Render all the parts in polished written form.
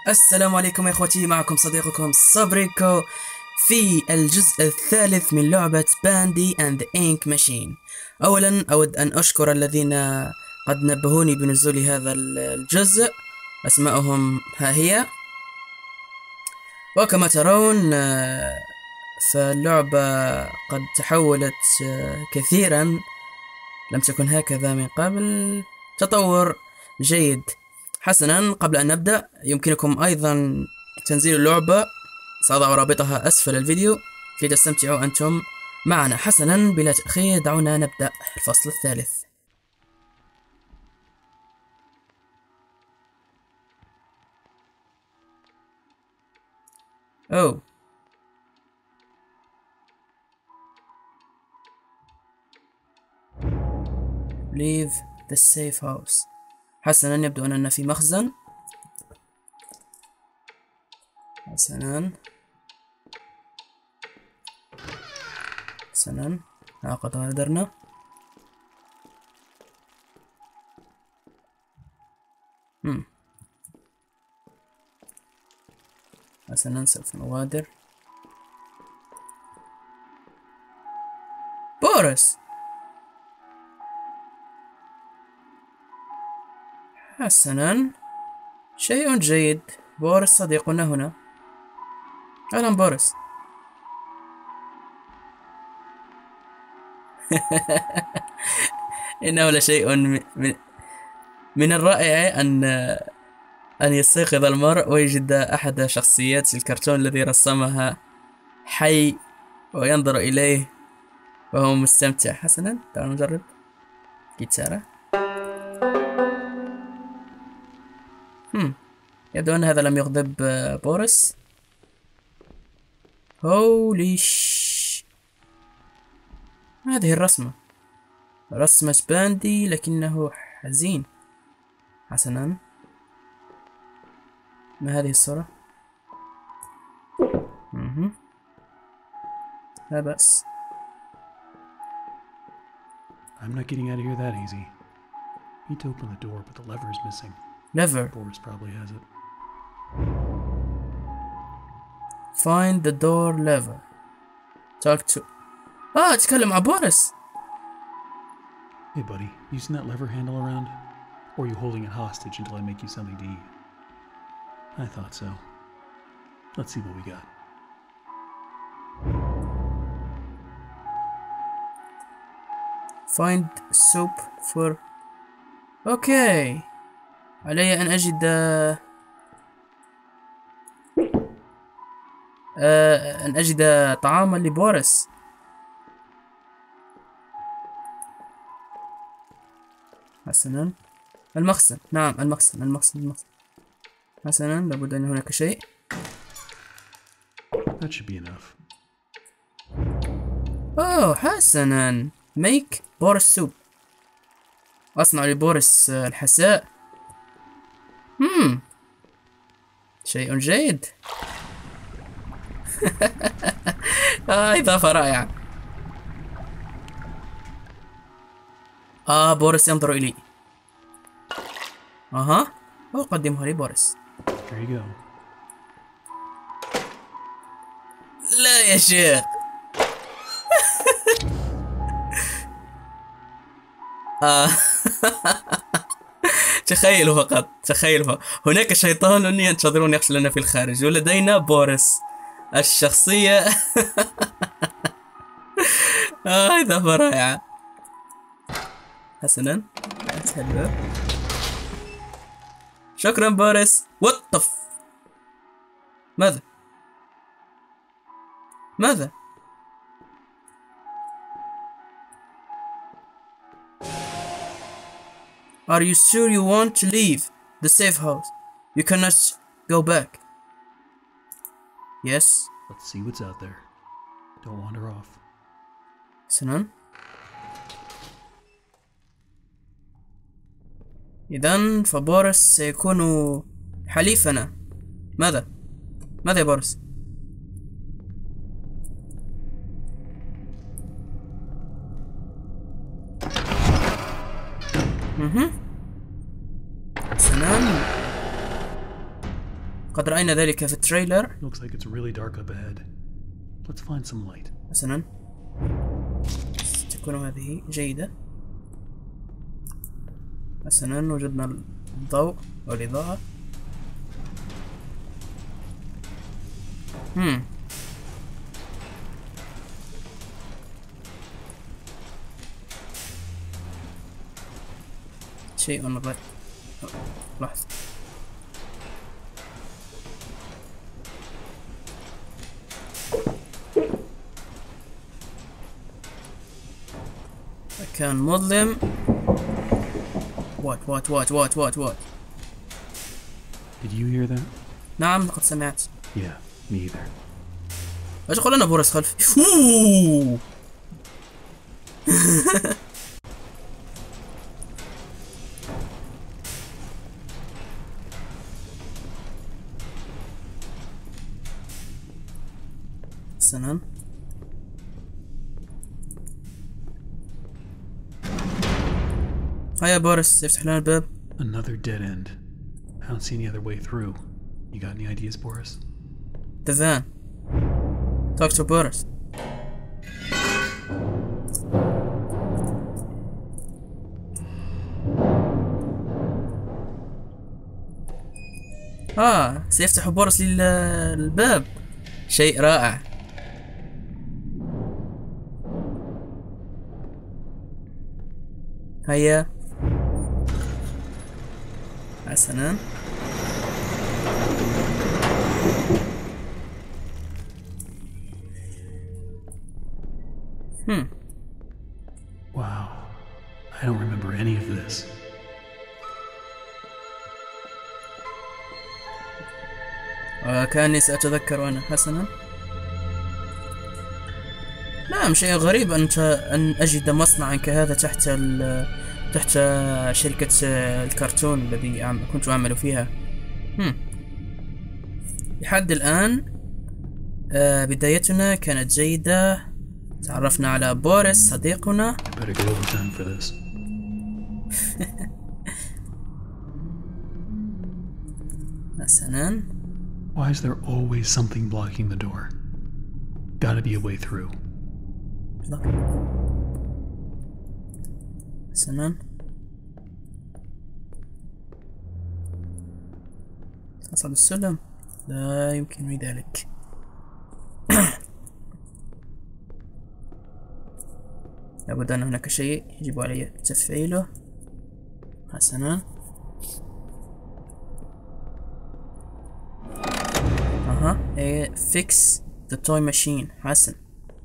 السلام عليكم يا اخوتي، معكم صديقكم صبريكو في الجزء الثالث من لعبة باندي اند انك ماشين. اولا اود ان اشكر الذين قد نبهوني بنزول هذا الجزء، اسماءهم ها هي. وكما ترون فاللعبة قد تحولت كثيرا، لم تكن هكذا من قبل. تطور جيد. حسنا، قبل أن نبدأ يمكنكم أيضا تنزيل اللعبة، سأضع رابطها أسفل الفيديو كي تستمتعوا أنتم معنا. حسنا، بلا تأخير دعونا نبدأ الفصل الثالث. أوه، leave the safe house. حسنا، يبدو أننا في مخزن. حسنا حسنا، قد غادرنا. حسنا، سوف نغادر. بوريس. حسنا، شيء جيد. بوريس صديقنا هنا. أهلا بوريس. إنه لشيء من الرائع أن يستيقظ المرء ويجد أحد شخصيات الكرتون الذي رسمها حي وينظر إليه وهو مستمتع. حسنا، تعالوا نجرب جيتارة. يبدو أن هذا لم يغضب بوريس. هذه الرسمة رسمة باندي لكنه حزين. حسنا، ما هذه الصورة؟ لا بأس. I'm not getting out of here that easy. Need to open the door, but the lever is missing. Lever. Boris probably has it. Find the door lever. Talk to. تكلم مع بوريس. Hey buddy, you seen that lever handle around? Or are you holding it hostage until I make you something to eat? I thought so. Let's see what we got. Find soap for. اوكي، علي ان اجد طعاما لبوريس. حسنا، المخزن. نعم، المخزن. حسنا، لابد ان هناك شيء. That should be enough. حسنا. make بوريس soup. أصنع لبوريس الحساء. شيء جيد. إضافة رائعة. بوريس ينظر إلي. أقدمها لبوريس. There you go. لا يا شيخ. تخيلوا فقط، هناك شيطان ينتظرون يقتلنا في الخارج، ولدينا بوريس الشخصية. إضافة رائعة. حسنا، أفتح الباب. شكرا بوريس. ماذا؟ Are you sure you want to leave the safe house? You cannot go back. Yes. Let's see what's out there. Don't wander off. حسنا. إذن فبوريس سيكون حليفنا. ماذا يا بوريس؟ حسنا. قد رأينا ذلك في التريلر. Looks like it's really dark up ahead. Let's find some light. حسنا، تكون هذه جيدة. حسنا، وجدنا الضوء والإضاءة. شيء غير. لحظة. كان مظلم. وات. Did you hear that? نعم، لقد سمعت. Yeah, me either. ايش اقول انا بورس خلفي؟ اوه حسنا. هيا بورس، افتح لنا الباب. Another dead end. I don't see any other way through. You got any ideas, Boris? The van. Talk to Boris. سيفتح بورس للباب. شيء رائع. هيا. حسنا. Wow. I don't remember any of this. كأني سأتذكر أنا. حسنا. نعم، شيء غريب أن أجد مصنعا كهذا تحت شركة الكرتون الذي كنت أعمل فيها. لحد الآن بدايتنا كانت جيدة. تعرفنا على بوريس صديقنا. حسنا. Why is there always something blocking the door? Gotta be a way through. حسنا. أصعد السلم؟ لا يمكن ذلك. لابد أن هناك شيء يجب علي تفعيله. حسنا. fix the toy machine. حسن.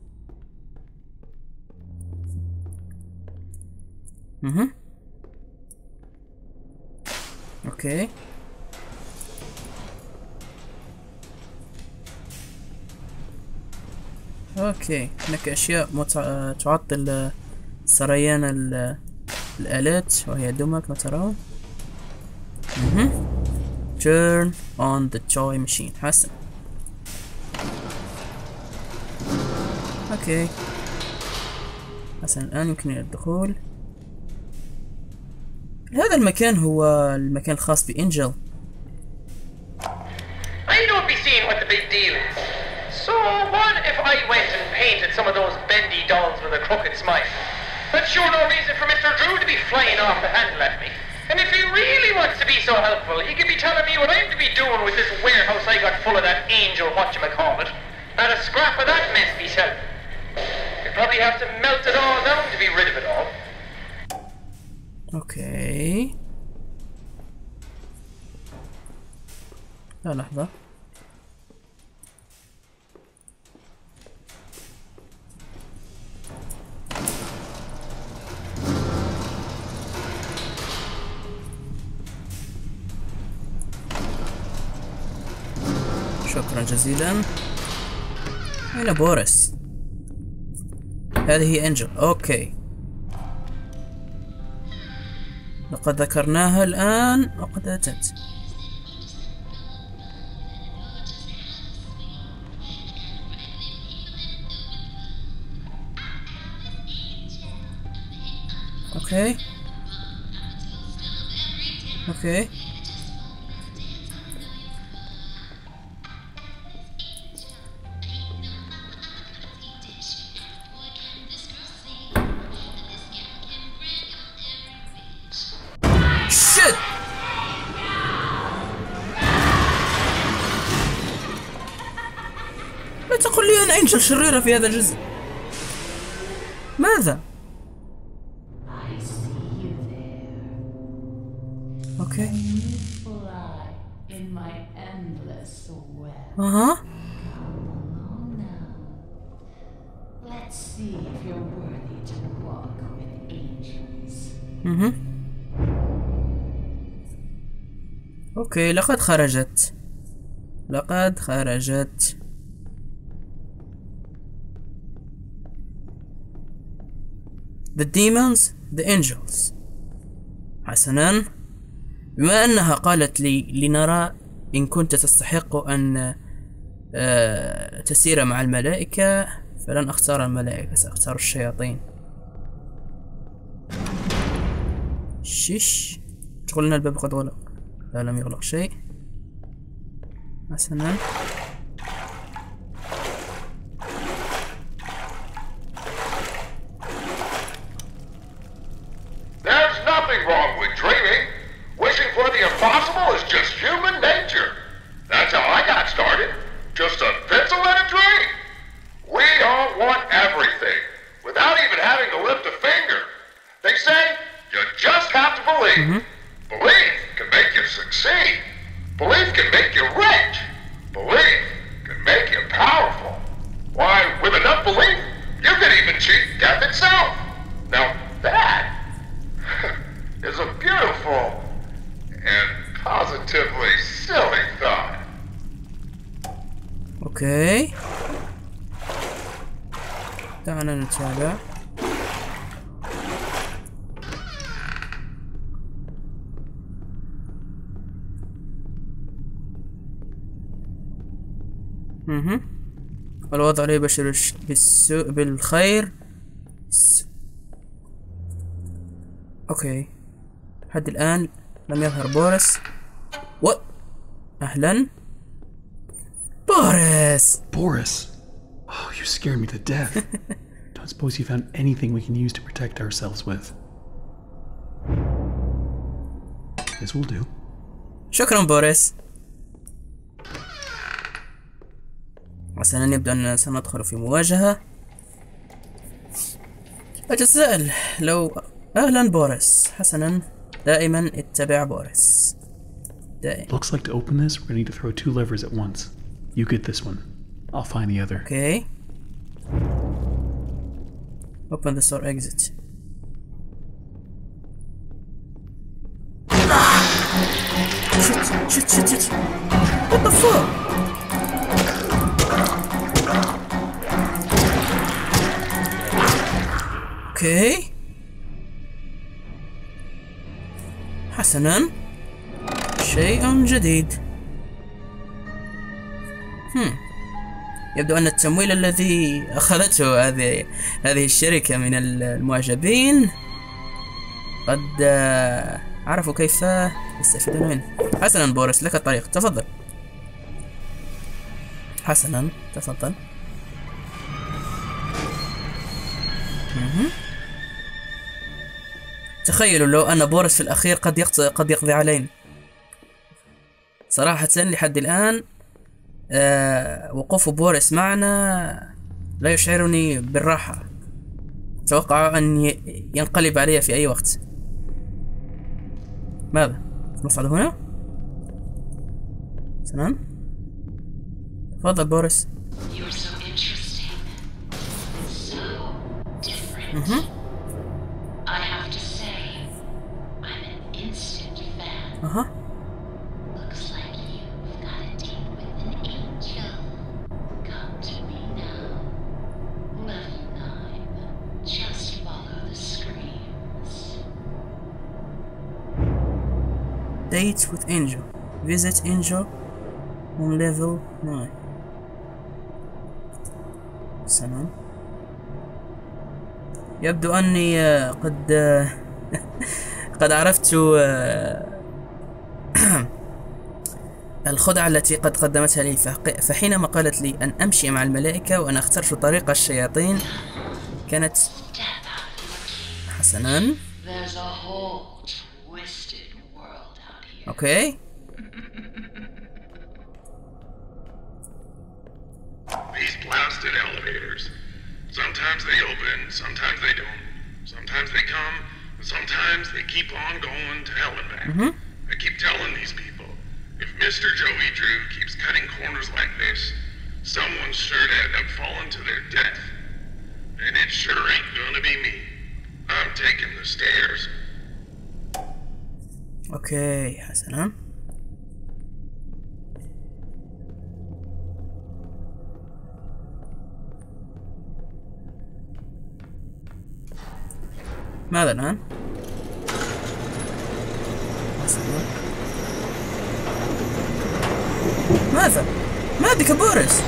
اوكي. اوكي، هناك اشياء تعطل سريان الآلات، وهي دمى كما ترون. turn on the toy machine. حسن. اوكي. حسن، الآن يمكنني الدخول. هذا المكان هو المكان الخاص بإنجل. I don't be seeing what the big deal is. So what if I went and painted some of those bendy dolls with a crooked smile? That's sure no reason for Mr. Drew to be flying off the handle at me. And if he really wants to be so helpful, he could be telling me what I'm to be doing with this warehouse I got full of that angel whatchamacallit. Not a scrap of that mess myself. You'd probably have to melt it all down to be rid of it all. اوكي. لا لحظة. شكرا جزيلا. أين بوريس؟ هذه انجل. اوكي، لقد ذكرناها الآن وقد أتت. اوكي. ابعد. لا تقل لي أنا أنجل شريرة في هذا الجزء. ماذا؟ اوكي. اها. اوكي، لقد خرجت. The demons, the angels. حسنا، بما أنها قالت لي لنرى إن كنت تستحق أن تسير مع الملائكة، فلن أختار الملائكة، سأختار الشياطين. شيش، تقول لنا الباب قد غلق. لا، لم يغلق شيء. حسنا. There's nothing wrong with dreaming. Wishing for the impossible is just human nature. That's how I got started. Just a pencil and a dream. We all want everything, without even having to lift a finger. They say you just have to believe. Belief can make you succeed. Belief can make you rich. Belief can make you powerful. Why, with enough belief, you can even cheat death itself. Now that is a beautiful and positively silly thought. اوكي، دعنا نتابع. الوضع لا يبشر بالسوء بالخير. اوكي، لحد الآن لم يظهر بوريس. أهلا بوريس. Boris! Oh, you scared me to death. Don't suppose you found anything we can use to protect ourselves with? This will do. شكرا بوريس. حسنا، يبدو أننا سندخل في مواجهة. أتساءل لو أهلا بوريس. حسنا، دائما اتبع بوريس. دائما. Looks like to open this, we're gonna need to throw 2 levers at once. You get this one. I'll find the other. Okay. Open the store exit. Shit. What the fuck? Okay. حسنا، شيء جديد. يبدو أن التمويل الذي أخذته هذه الشركة من المعجبين قد عرفوا كيف يستفيدون منه. حسنا بوريس، لك الطريق، تفضل. حسنا، تفضل. تخيلوا لو أن بوريس في الأخير قد يقضي علينا. صراحة لحد الآن وقوف بوريس معنا لا يشعرني بالراحة. أتوقع أن ينقلب علي في أي وقت. ماذا؟ نصعد هنا؟ سلام. تفضل بوريس. Date with Angel. Visit Angel on level 9. سلام. يبدو أني قد عرفت الخدعة التي قد قدمتها لي. فحينما قالت لي أن أمشي مع الملائكة وأنا اخترت طريق الشياطين كانت حسنا. There's a whole twisted world اوكي. These blasted elevators. Sometimes they open, sometimes they don't. Sometimes they come, and sometimes they keep on going to hell and back. I keep telling these people, if Mr. Joey Drew keeps cutting corners like this, someone's sure to end up falling to their death. And it sure ain't gonna be me. I'm taking the stairs. اوكي حسنا. ماذا الآن؟ ماذا؟ ما بك بوريس؟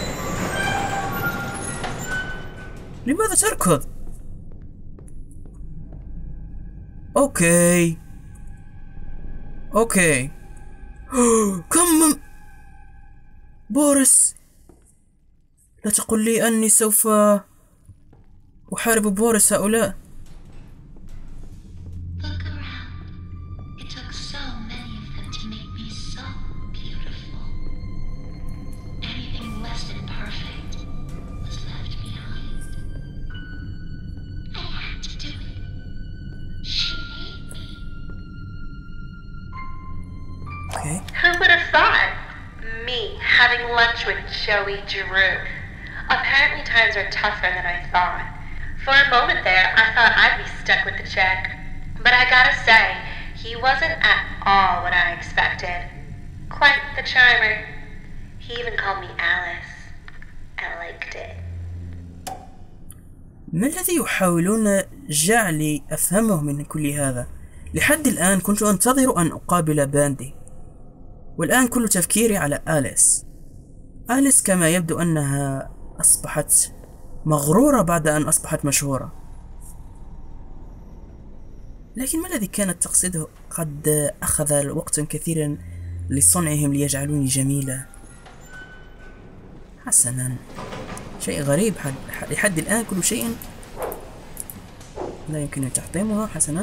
لماذا تركض؟ اوكي اوكي. كم بوريس، لا تقل لي أني سوف أحارب بوريس هؤلاء. Look around. It took so many of them to make me so beautiful. Anything less than perfect was left behind. I had to do it. She made me. اوكي. Who would have thought? Me having lunch with Joey Drew. Apparently times are tougher than I thought. For a moment there, I thought I'd be stuck with the check. But I gotta say, he wasn't at all what I expected. Quite the charmer. He even called me Alice. I liked it. ما الذي يحاولون جعلي أفهمه من كل هذا؟ لحد الآن كنت أنتظر أن أقابل باندي، والآن كل تفكيري على آليس. آليس كما يبدو أنها أصبحت مغرورة بعد أن أصبحت مشهورة. لكن ما الذي كانت تقصده؟ قد أخذ وقتا كثيرا لصنعهم ليجعلوني جميلة. حسنا، شيء غريب. لحد الآن كل شيء لا يمكن تحطيمها. حسنا،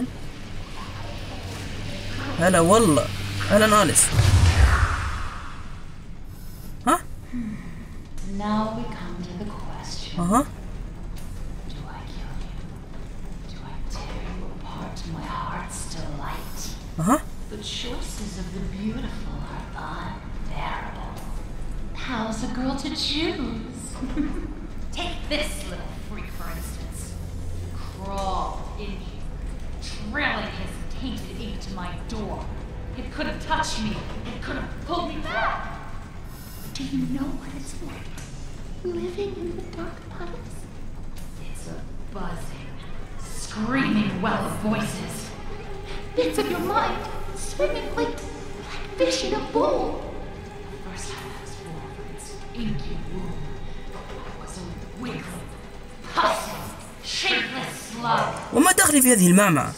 هلا والله، أهلا آليس. ها؟ Now we come to the question. أها. Do I kill you? Do I tear you apart to my heart's delight? أها. The choices of the beautiful are unbearable. How's a girl to choose? Take this little freak, for instance. Crawl in here, trailing his tainted ink to my door. It could have touched me. It could have pulled me back. Do you know what it's like? Living in the dark puddles? It's a buzzing, screaming well of voices. Bits of your mind swimming like fish in a bowl. First time I was born from its inky womb, I was a wiggling, pussy, shapeless slug. وما دخلي في هذه المعمعة؟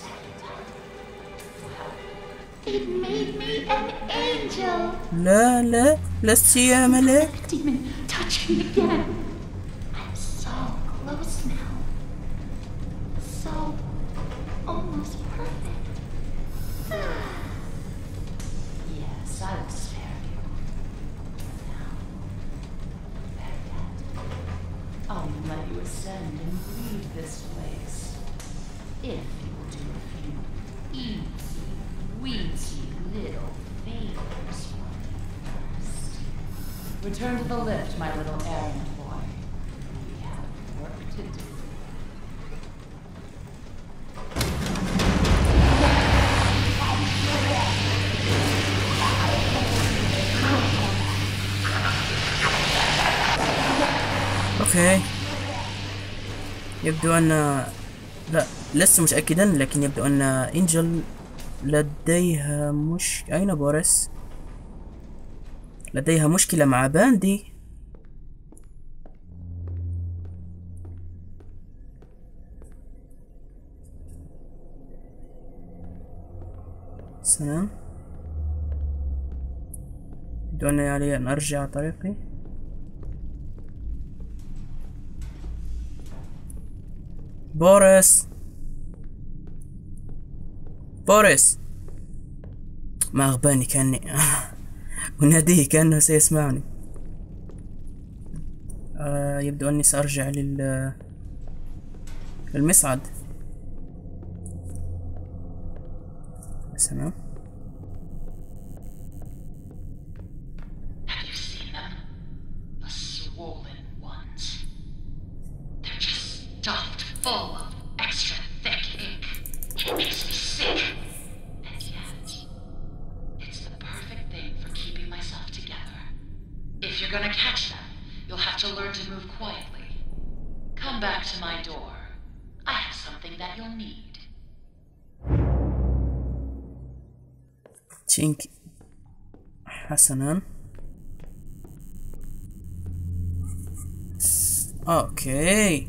It made me an angel. لا لا، لست يا ملاك. Demon, touch me again. I'm so close now. So almost perfect. Yes, I will spare you. Now, better yet, I'll let you ascend and leave this place. If you will do a few easy, weensy little favors for me first. Return to the lift, my little errand boy. We have work to do. اوكي. يبدو ان لا، لست متأكدا، لكن يبدو ان انجل لديها أين بوريس؟ لديها مشكلة مع باندي. سلام. يبدو أني علي أن أرجع طريقي. بوريس، بوريس، ما أغباني كأني أناديه كأنه سيسمعني. يبدو أني سأرجع للمصعد. تمام. Have you seen them? The swollen ones. They're just stuffed full of extra thick ink. It makes me sick. And yet, it's the perfect thing for keeping myself together. If you're gonna catch them, you'll have to learn to move quietly. Come back to my door. I have something that you'll need. تشينك. حسنا. اوكي.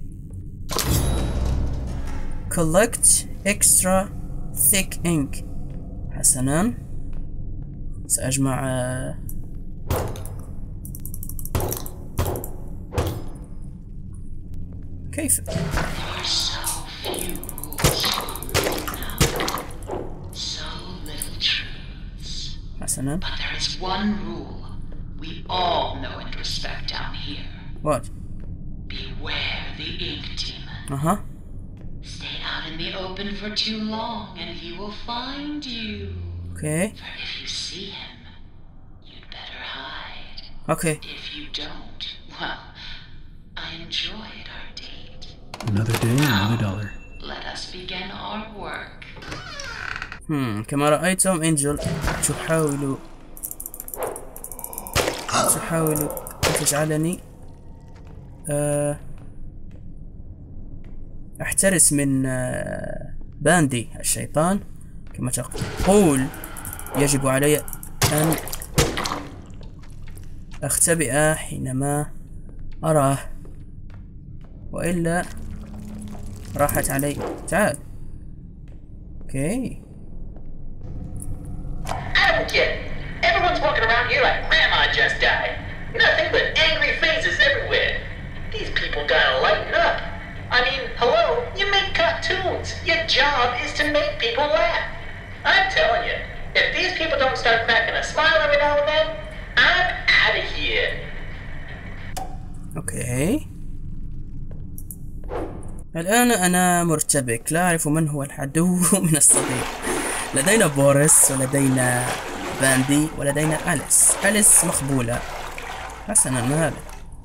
collect extra thick ink. حسنا. سأجمع كيف؟ حسنا. But there is one rule we all know and respect down here. What? Beware the ink demon. Uh-huh. Stay out in the open for too long and he will find you. Okay. For if you see him, you'd better hide. Okay. If you don't, well, I enjoyed our date. Another day, another dollar. Let us begin our work. كما رأيتم إنجل تحاول أن تجعلني أحترس من باندي الشيطان. كما تقول يجب علي أن أختبئ حينما أراه، وإلا راحت علي. تعال. اوكي. I don't get it. Everyone's walking around here like Grandma just died. Nothing but angry faces everywhere. These people gotta lighten up. I mean, hello, you make cartoons. Your job is to make people laugh. I'm telling you, if these people don't start cracking a smile every now and then, I'm out of here. اوكي. الآن أنا مرتبك، لا أعرف من هو العدو من الصديق. لدينا بوريس ولدينا باندي ولدينا أليس. أليس مخبولة. حسنا، ما هذا؟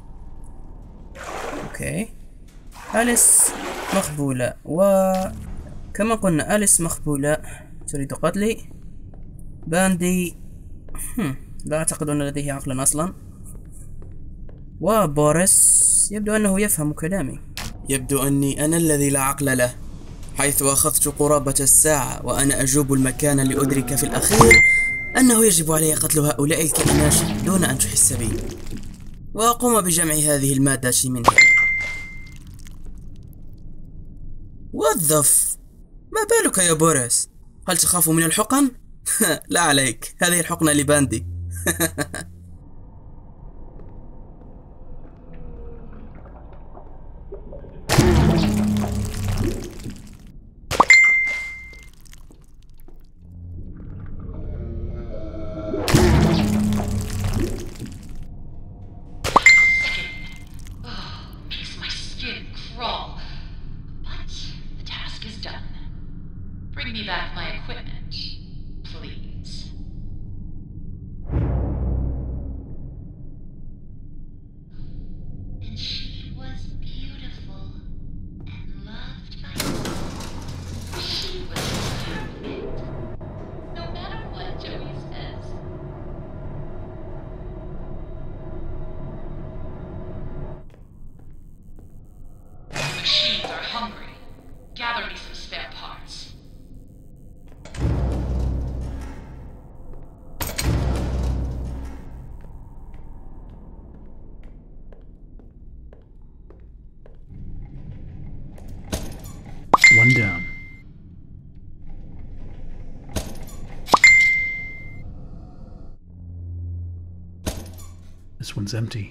أوكي. أليس مخبولة، وكما قلنا أليس مخبولة تريد قتلي. باندي لا أعتقد أن لديه عقلا أصلا. وبوريس يبدو أنه يفهم كلامي. يبدو أني أنا الذي لا عقل له، حيث أخذت قرابة الساعة وأنا أجوب المكان لأدرك في الأخير أنه يجب علي قتل هؤلاء الكائنات دون أن تحس بي، وأقوم بجمع هذه المادة منها. وظف، ما بالك يا بوريس؟ هل تخاف من الحقن؟ لا عليك، هذه الحقنة لباندي. Bring me back my equipment, please. And she was beautiful and loved by all. She was stupid. No matter what Joey says. The machines are hungry. Gather me some spare parts. One down. This one's empty.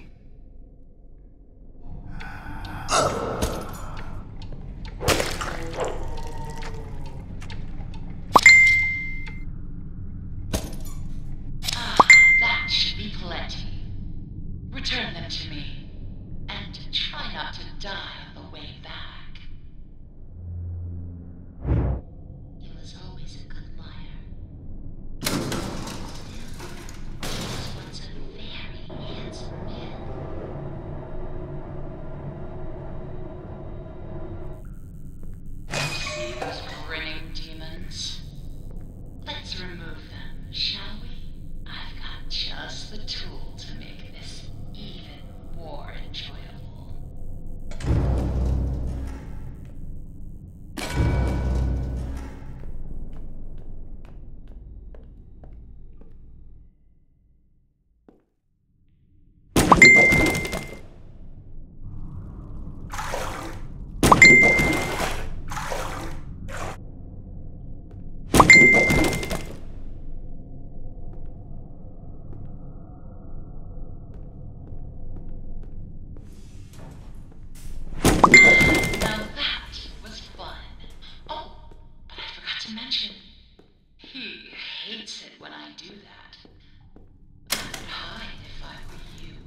Now that was fun. Oh, but I forgot to mention, he hates it when I do that. I would hide if I were you.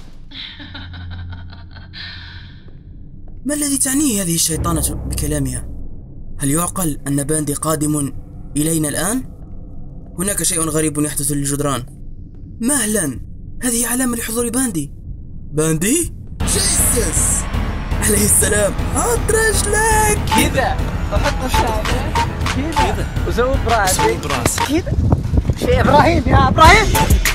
ما الذي تعنيه هذه الشيطانة بكلامها؟ هل يعقل أن باندي قادم إلينا الآن؟ هناك شيء غريب يحدث للجدران. مهلا، هذه علامة لحضور باندي. باندي؟ جيسس عليه السلام. حط رجلك كذا، احط الشعر كذا وزود براسك كذا. شيء ابراهيم يا ابراهيم.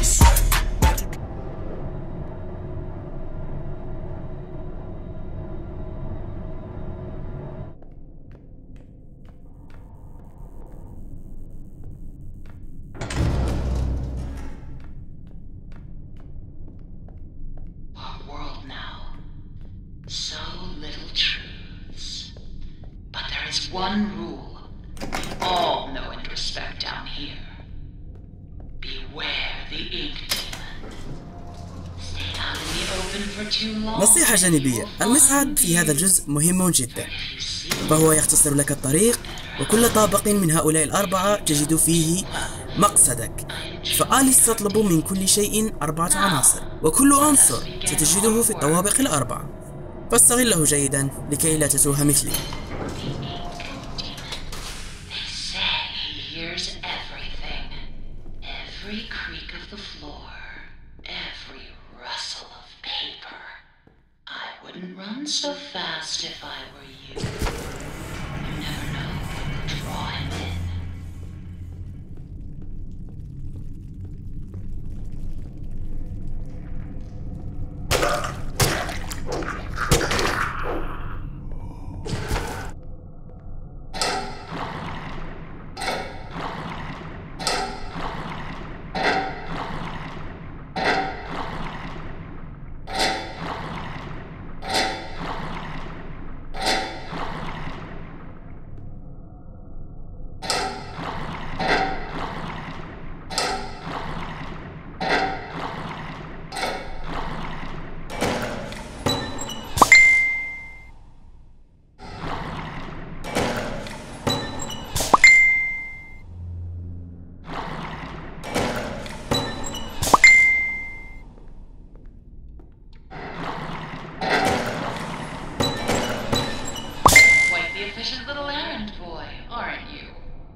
Our world now. So little truths. But there is one rule we all know and respect down here. Beware the ink demon. Stay out in the open for too long. نصيحة جانبية: المصعد في هذا الجزء مهم جدا، فهو يختصر لك الطريق، وكل طابق من هؤلاء الأربعة تجد فيه مقصدك. فآليس تطلب من كل شيء 4 عناصر، وكل عنصر ستجده في الطوابق ال4، فاستغله جيدا لكي لا تتوه مثلي. They say he hears everything. Every creak of the floor. Every rustle of paper. I wouldn't run so fast if I were you. You never know what could draw him in. Efficient little errand boy, aren't you?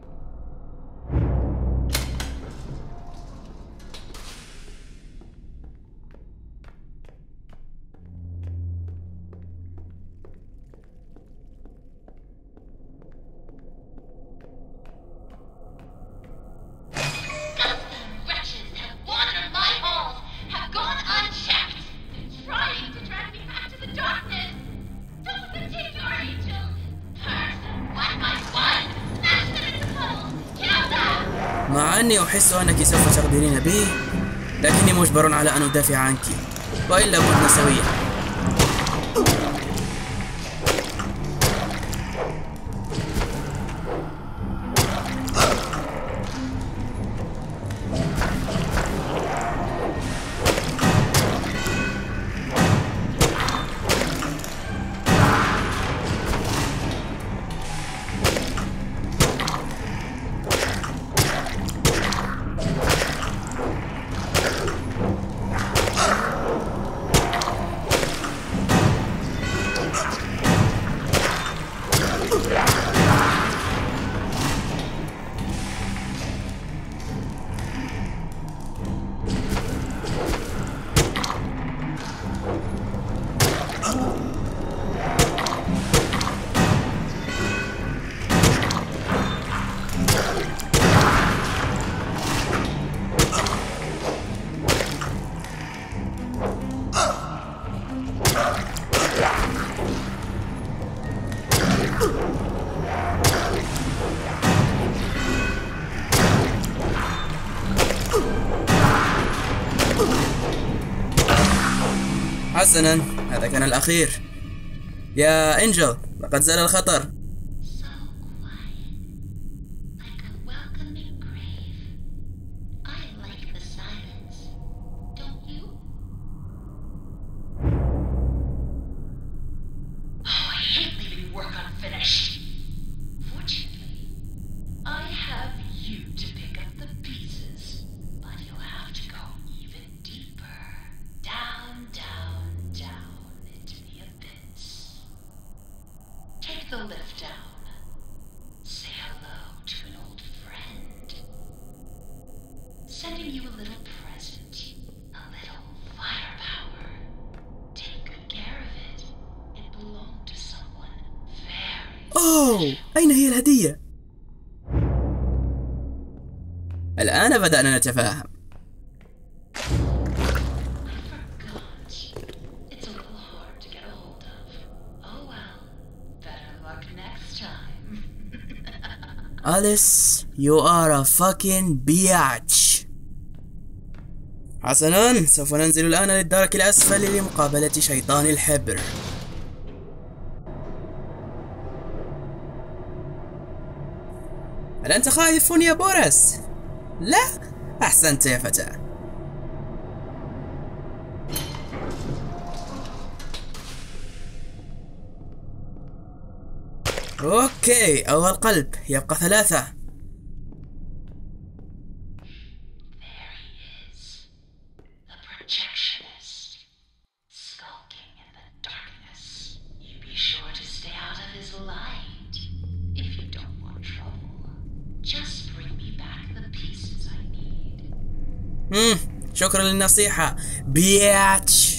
Wretches have wandered my halls, have gone unchecked, trying to drag me back to the darkness. Don't continue your angel. مع أني أحس أنك سوف تغدرين بي، لكني مجبر على أن أدافع عنك، وإلا كنا سويا. حسنا، هذا كان الأخير. يا إنجل، لقد زال الخطر. So quiet, like a welcome واو، أين هي الهدية؟ الآن بدأنا نتفاهم. أليس you are a fucking bitch. حسناً، سوف ننزل الآن للدرك الأسفل لمقابلة شيطان الحبر. هل أنت خايف يا بورس؟ لا؟ أحسنت يا فتى. أوكي، أول قلب، يبقى 3. شكرا للنصيحة بياتش.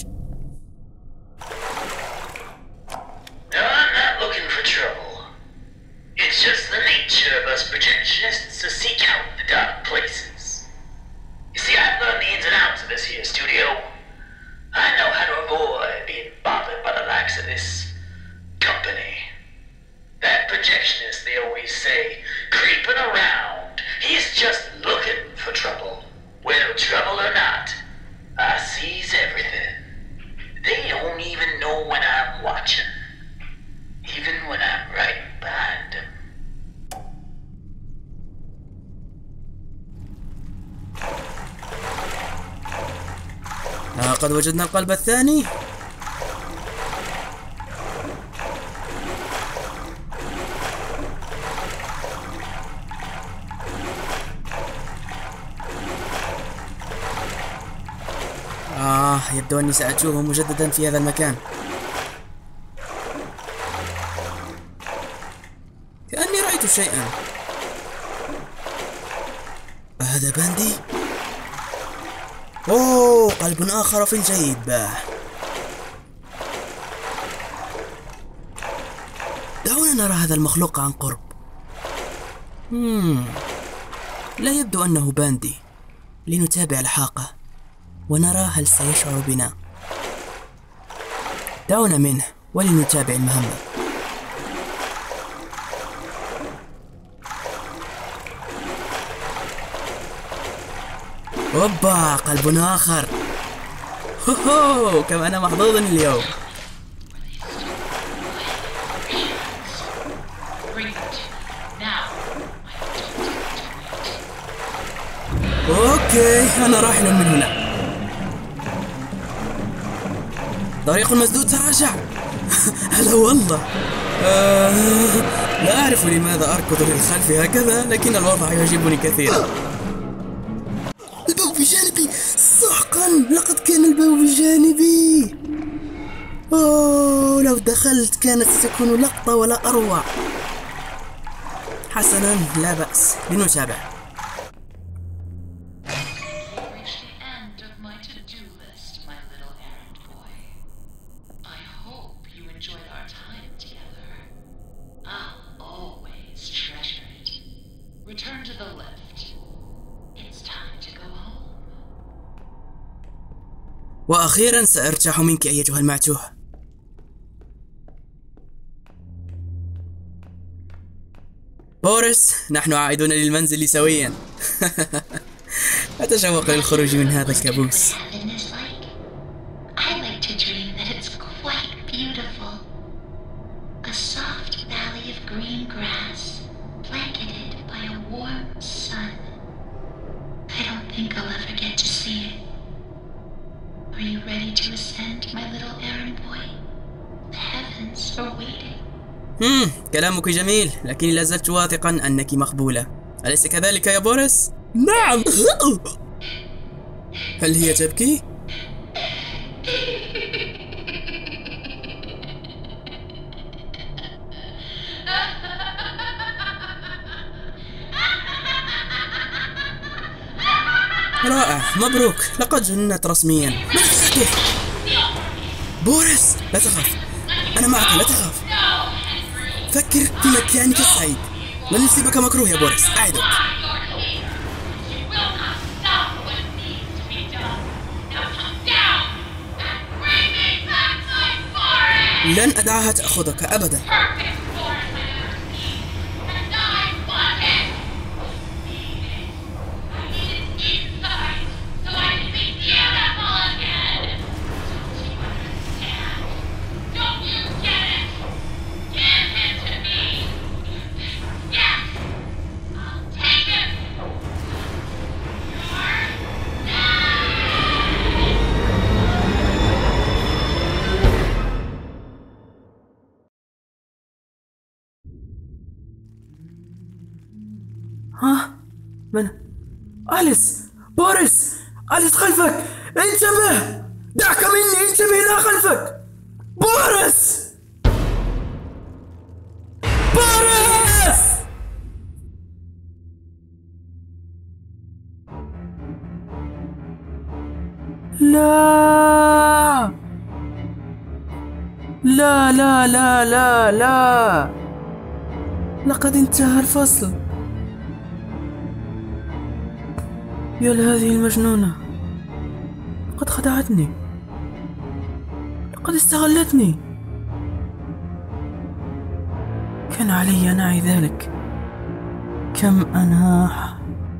I'm not looking for trouble. It's just the nature of us projectionists to seek out the dark places. You see, I've learned the ins and outs of this here studio. I know how to avoid being bothered by the likes of this company. That projectionist, they always say, creeping around. He's just looking for trouble. Well, trouble or not, I sees everything. They don't even know when I'm watching. Even when I'm right behind them. قد وجدنا القلب الثاني. يبدو أني سأتوه مجددا في هذا المكان. كأني رأيت شيئا. هذا باندي؟ أوه، قلب آخر في الجيب. دعونا نرى هذا المخلوق عن قرب. لا يبدو أنه باندي. لنتابع الحاقة ونرى هل سيشعر بنا. دعونا منه ولنتابع المهمة. اوبا، قلب آخر. هوهو، كم أنا محظوظ اليوم. اوكي، أنا راحل من هنا. طريق مسدود، تراجع. هلا والله. لا أعرف لماذا أركض للخلف هكذا، لكن الوضع يعجبني كثيرا. الباب بجانبي، سحقا، لقد كان الباب بجانبي. أوه، لو دخلت كانت ستكون لقطة ولا أروع. حسنا، لا بأس، لنتابع. وأخيرا سأرتاح منك أيتها المعتوه. بورس، نحن عائدون للمنزل سويا. أتشوق للخروج من هذا الكابوس. Are you ready to ascend, my little errand boy? The heavens are waiting. كلامك جميل، لكني لا زلت واثقا أنك مقبولة. أليس كذلك يا بورس؟ نعم. هل هي تبكي؟ رائع، مبروك، لقد جنت رسميا. ماذا تحدث؟ بورس، لا تخاف، أنا معك، لا تخاف. فكر في مكانك السعيد. لن يصيبك مكروه يا بوريس، أعدك. لن أدعها تأخذك أبدا. ها؟ من؟ أليس! بوريس! أليس خلفك! انتبه! دعك مني، انتبه إلى خلفك! بوريس! بوريس! لا! لا لا لا لا لا! لقد انتهى الفصل. يا لهذه المجنونة، لقد خدعتني، لقد استغلتني. كان علي أن أعي ذلك. كم أنا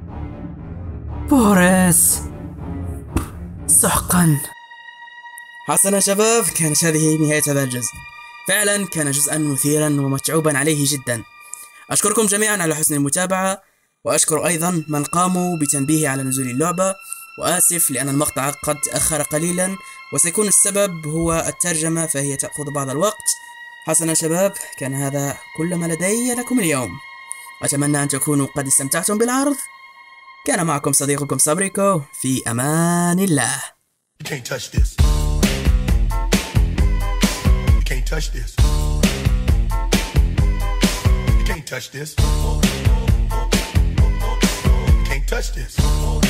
بوريس، سحقا. حسنا شباب، كانت هذه نهاية هذا الجزء. فعلا كان جزءا مثيرا ومتعوبا عليه جدا. أشكركم جميعا على حسن المتابعة، وأشكر أيضا من قاموا بتنبيهي على نزول اللعبة، وآسف لأن المقطع قد تأخر قليلا، وسيكون السبب هو الترجمة فهي تأخذ بعض الوقت. حسنا شباب، كان هذا كل ما لدي لكم اليوم. أتمنى أن تكونوا قد استمتعتم بالعرض. كان معكم صديقكم صبريكو، في أمان الله. You can't touch this. You can't touch this. You can't touch this. You can't touch this.